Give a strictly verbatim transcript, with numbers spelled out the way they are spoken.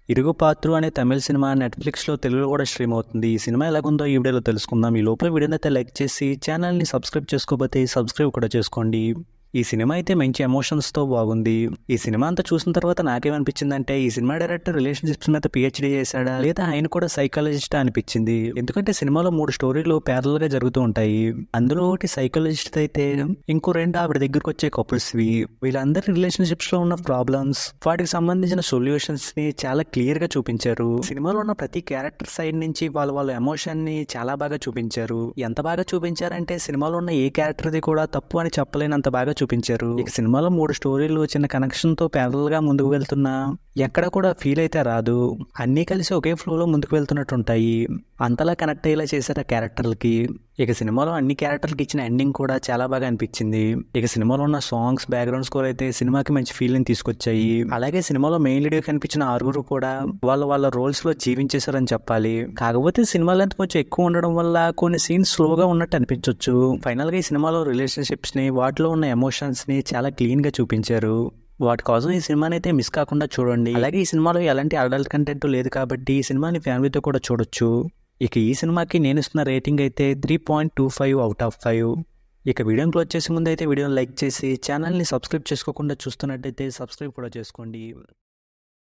ఇరుగుపాత్రు అనే తమిళ సినిమా నెట్ఫ్లిక్స్లో తెలుగులో కూడా స్ట్రీమ్ అవుతుంది. ఈ సినిమా ఎలాగుందో ఈ వీడియోలో తెలుసుకుందాం. ఈ లోపల వీడియోని అయితే లైక్ చేసి ఛానల్ని సబ్స్క్రైబ్ చేసుకోకపోతే సబ్స్క్రైబ్ కూడా చేసుకోండి. ఈ సినిమా అయితే మంచి ఎమోషన్స్తో బాగుంది. ఈ సినిమా అంతా చూసిన తర్వాత నాకేమనిపించిందంటే ఈ సినిమా డైరెక్టర్ రిలేషన్షిప్స్ మీద పిహెచ్డీ చేశాడా లేదా ఆయన కూడా సైకాలజిస్ట్ అనిపించింది. ఎందుకంటే సినిమాలో మూడు స్టోరీలు ప్యారల్ గా జరుగుతూ ఉంటాయి. అందులో ఒకటి సైకాలజిస్ట్ అయితే ఇంకో రెండు ఆవిడ దగ్గరకు వచ్చే కపుల్స్వి. వీళ్ళందరి రిలేషన్షిప్స్ లో ఉన్న ప్రాబ్లమ్స్, వాటికి సంబంధించిన సొల్యూషన్స్ ని చాలా క్లియర్ గా చూపించారు. సినిమాలో ఉన్న ప్రతి క్యారెక్టర్ సైడ్ నుంచి వాళ్ళ వాళ్ళ ఎమోషన్ ని చాలా బాగా చూపించారు. ఎంత బాగా చూపించారంటే సినిమాలో ఉన్న ఏ క్యారెక్టర్ది కూడా తప్పు అని చెప్పలేనంత బాగా చూపించారు. ఇక సినిమాలో మూడు స్టోరీలు చిన్న కనెక్షన్ తో ప్యారల్ గా ముందుకు వెళ్తున్నా ఎక్కడ కూడా ఫీల్ అయితే రాదు. అన్నీ కలిసి ఒకే ఫ్లో లో ముందుకు వెళ్తున్నట్టు ఉంటాయి. అంతలా కనెక్ట్ అయ్యేలా చేశారు ఆ క్యారెక్టర్లకి. ఇక సినిమాలో అన్ని క్యారెక్టర్లకి ఇచ్చిన ఎండింగ్ కూడా చాలా బాగా అనిపించింది. ఇక సినిమాలో ఉన్న సాంగ్స్, బ్యాక్గ్రౌండ్ స్కోర్ అయితే సినిమాకి మంచి ఫీలింగ్ తీసుకొచ్చాయి. అలాగే సినిమాలో మెయిన్ లీడ్ కనిపించిన ఆరుగురు కూడా వాళ్ళ వాళ్ళ రోల్స్ లో జీవించేశారని చెప్పాలి. కాకపోతే సినిమా లెంత్ కొంచెం ఎక్కువ ఉండడం వల్ల కొన్ని సీన్స్ స్లోగా ఉన్నట్టు అనిపించవచ్చు. ఫైనల్ గా ఈ సినిమాలో రిలేషన్షిప్స్ ని, వాటిలో ఉన్న ఎమోషన్స్ ని చాలా క్లీన్ గా చూపించారు. వాటి కోసం ఈ సినిమాని అయితే మిస్ కాకుండా చూడండి. అలాగే ఈ సినిమాలో ఎలాంటి అడల్ట్ కంటెంట్ లేదు కాబట్టి ఈ సినిమాని ఫ్యామిలీతో కూడా చూడొచ్చు. ఇక ఈ సినిమాకి నేను ఇస్తున్న రేటింగ్ అయితే three point two five out of five. ఇక వీడియోని క్లోజ్ చేసే ముందు అయితే వీడియోని లైక్ చేసి ఛానల్ని సబ్స్క్రైబ్ చేసుకోకుండా చూస్తున్నట్టయితే సబ్స్క్రైబ్ కూడా చేసుకోండి.